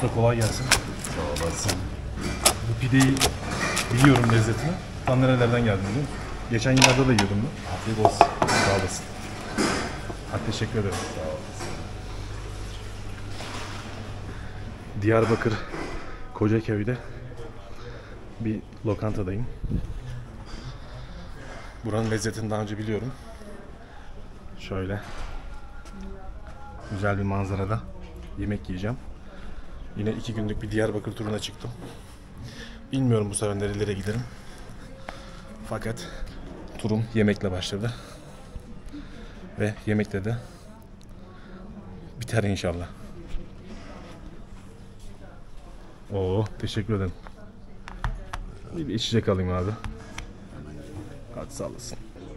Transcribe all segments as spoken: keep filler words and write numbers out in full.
Usta kolay gelsin. Sağ olasın. Bu pideyi biliyorum lezzetini. Tam nerelerden geldim biliyor musun? Geçen yıllarda da yiyordum ben. Afiyet olsun. Sağ olasın. Hadi teşekkür ederim. Sağ olasın. Diyarbakır Kocaköy'de bir lokantadayım. Buranın lezzetini daha önce biliyorum. Şöyle güzel bir manzarada yemek yiyeceğim. Yine iki günlük bir Diyarbakır turuna çıktım. Bilmiyorum bu sefer nerelere giderim. Fakat turum yemekle başladı. Ve yemekle de biter inşallah. Oo, teşekkür ederim. Bir de içecek alayım abi. Hadi sağ olasın.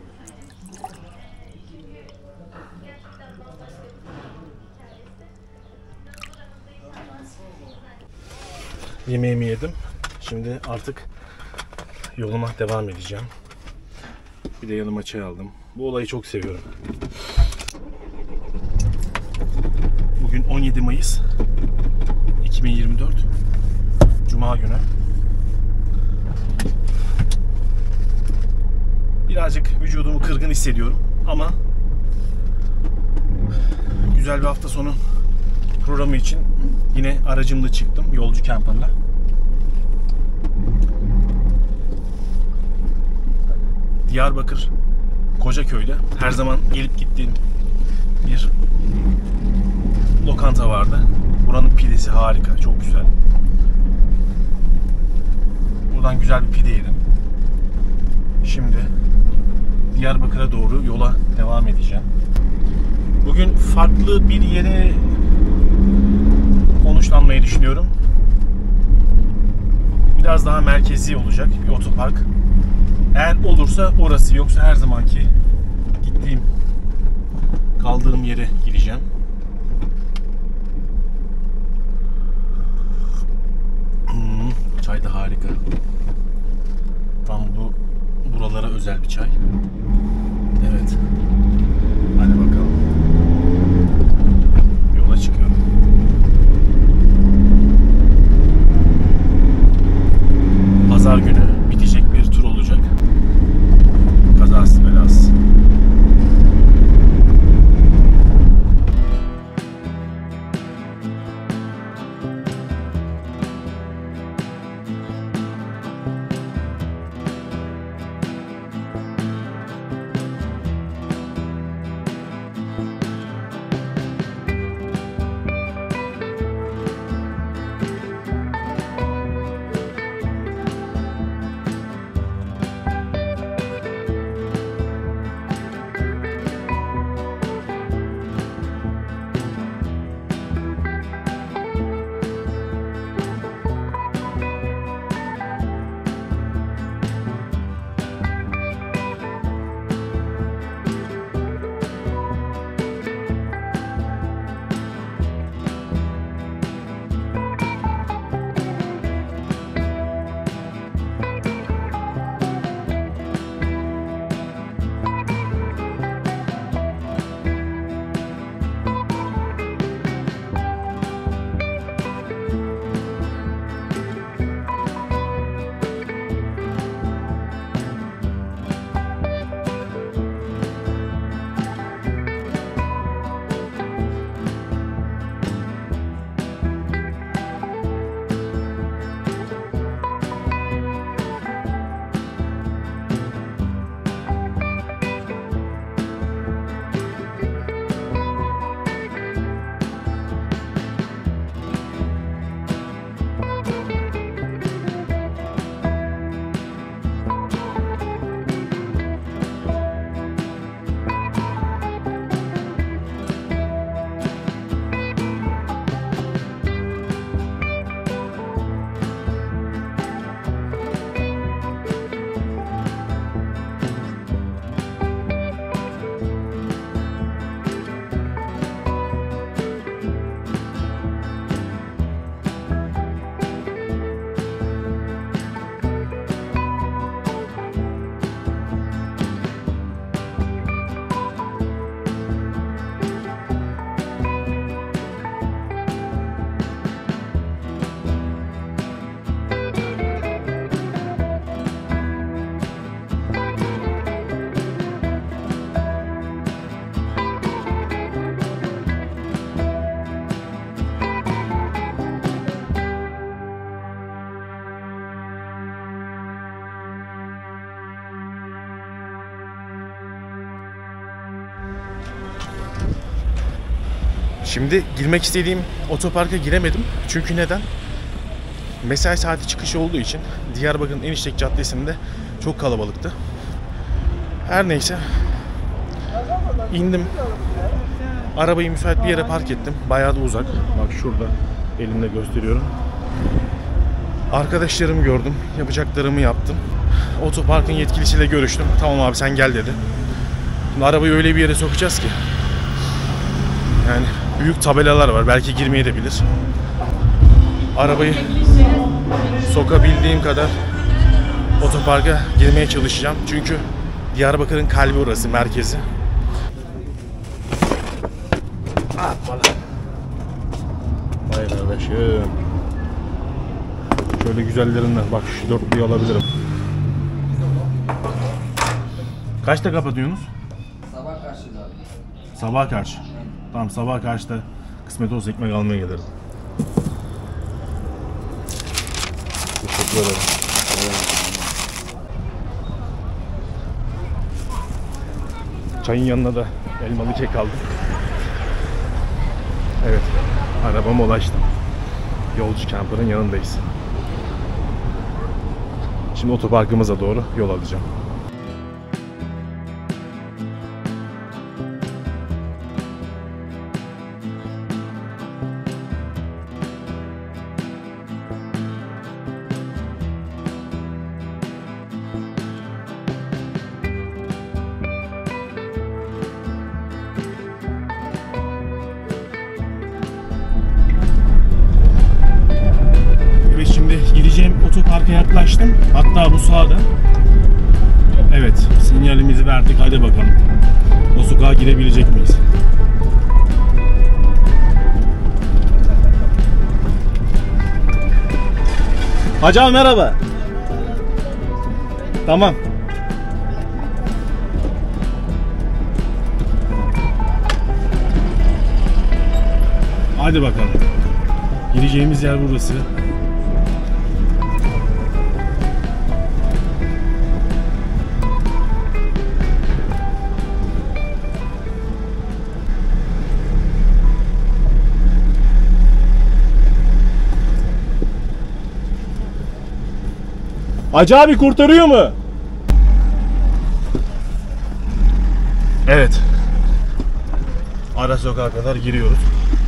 Yemeğimi yedim. Şimdi artık yoluma devam edeceğim. Bir de yanıma çay aldım. Bu olayı çok seviyorum. Bugün on yedi Mayıs iki bin yirmi dört Cuma günü. Birazcık vücudumu kırgın hissediyorum ama güzel bir hafta sonu programı için yine aracımla çıktım, yolcu camperla. Diyarbakır Kocaköy'de her zaman gelip gittiğim bir lokanta vardı. Buranın pidesi harika, çok güzel. Buradan güzel bir pide yedim. Şimdi Diyarbakır'a doğru yola devam edeceğim. Bugün farklı bir yere konuşlanmayı düşünüyorum. Biraz daha merkezi olacak bir otopark. Eğer olursa orası, yoksa her zamanki gittiğim, kaldığım yere gideceğim. Hmm, çay da harika. Tam bu buralara özel bir çay. Evet. Hadi bakalım. Yola çıkıyorum. Pazar günü bitecek bir tur olacak. Kazasız belasız. Şimdi girmek istediğim otoparka giremedim. Çünkü neden? Mesai saati çıkışı olduğu için Diyarbakır'ın Eniştek Caddesi'nde çok kalabalıktı. Her neyse. İndim. Arabayı müsait bir yere park ettim. Bayağı da uzak. Bak şurada elimle gösteriyorum. Arkadaşlarımı gördüm. Yapacaklarımı yaptım. Otoparkın yetkilisiyle görüştüm. Tamam abi sen gel dedi. Şimdi arabayı öyle bir yere sokacağız ki. Yani büyük tabelalar var. Belki girmeye de bilir. Arabayı sokabildiğim kadar otoparka girmeye çalışacağım. Çünkü Diyarbakır'ın kalbi orası, merkezi. Vay kardeşim. Şöyle güzellerinden. Bak şu dörtlüyü alabilirim. Kaçta kapatıyorsunuz? Sabah karşı abi. Sabah karşı. Tamam, sabah karşıda kısmet olsa ekmek almaya gelirim. Teşekkür ederim. Çayın yanına da elmalı kek aldım. Evet, arabama ulaştım. Yolcu Camper'ın yanındayız. Şimdi otoparkımıza doğru yol alacağım. Şimdi gideceğim otoparka yaklaştım. Hatta bu sağda. Evet, sinyalimizi verdik. Hadi bakalım. O sokağa girebilecek miyiz? Hacı abi merhaba. Tamam. Hadi bakalım. Gireceğimiz yer burası. Hacı abi kurtarıyor mu? Evet. Ara sokağa kadar giriyoruz.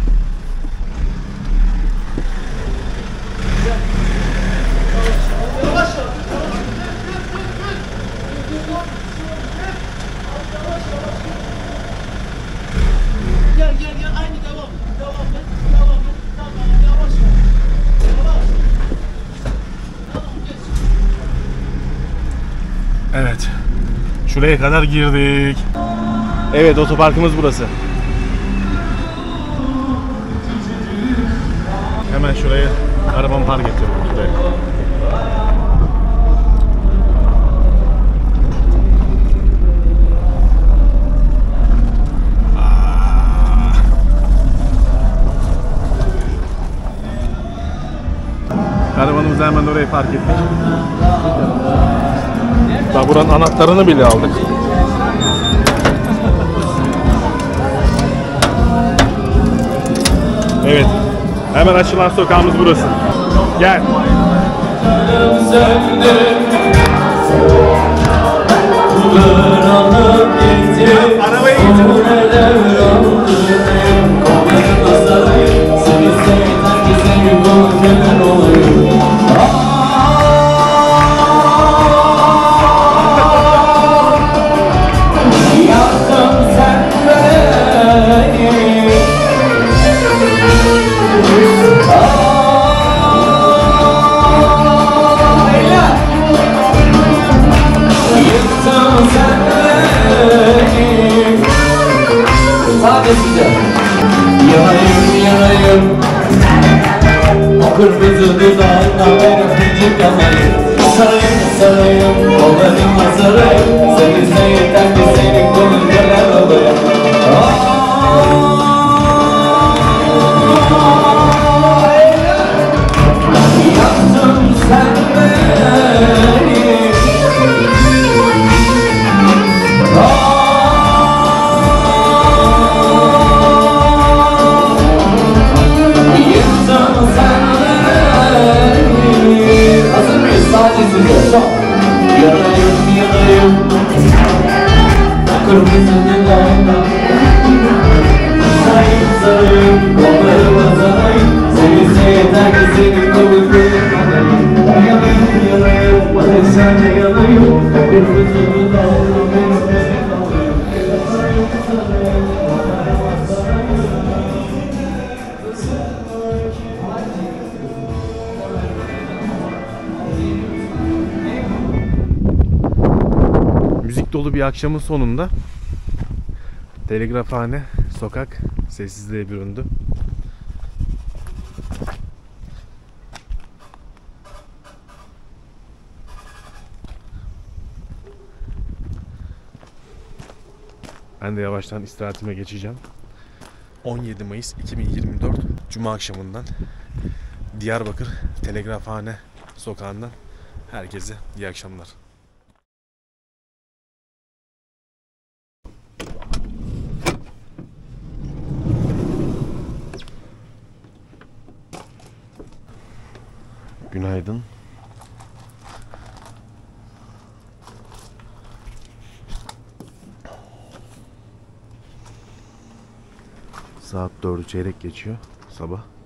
Gel gel gel aynı devam. Devam et. Devam et. Tamam yavaş. Yavaş. Tamam geç. Evet. Şuraya kadar girdik. Evet, otoparkımız burası. Hemen şuraya arabamı park ediyorum. Şuraya. Arabanımızı hemen oraya park ettik. Daha buranın anahtarını bile aldık. Evet. Hemen açılan sokağımız burası. Gel. Arabayı Yanayım yanayım, o kırmızı dudağına ben öpücük yanayım. Sarayım sarayım, kollarıma sarayım, seni sevden de senin kolun neler olayım. Yaktın sen beni. trafik dolu bir akşamın sonunda Telegrafhane sokak sessizliğe büründü. Ben de yavaştan istirahatime geçeceğim. on yedi Mayıs iki bin yirmi dört Cuma akşamından Diyarbakır Telegrafhane sokağından herkese iyi akşamlar. Günaydın. Saat dördü çeyrek geçiyor sabah.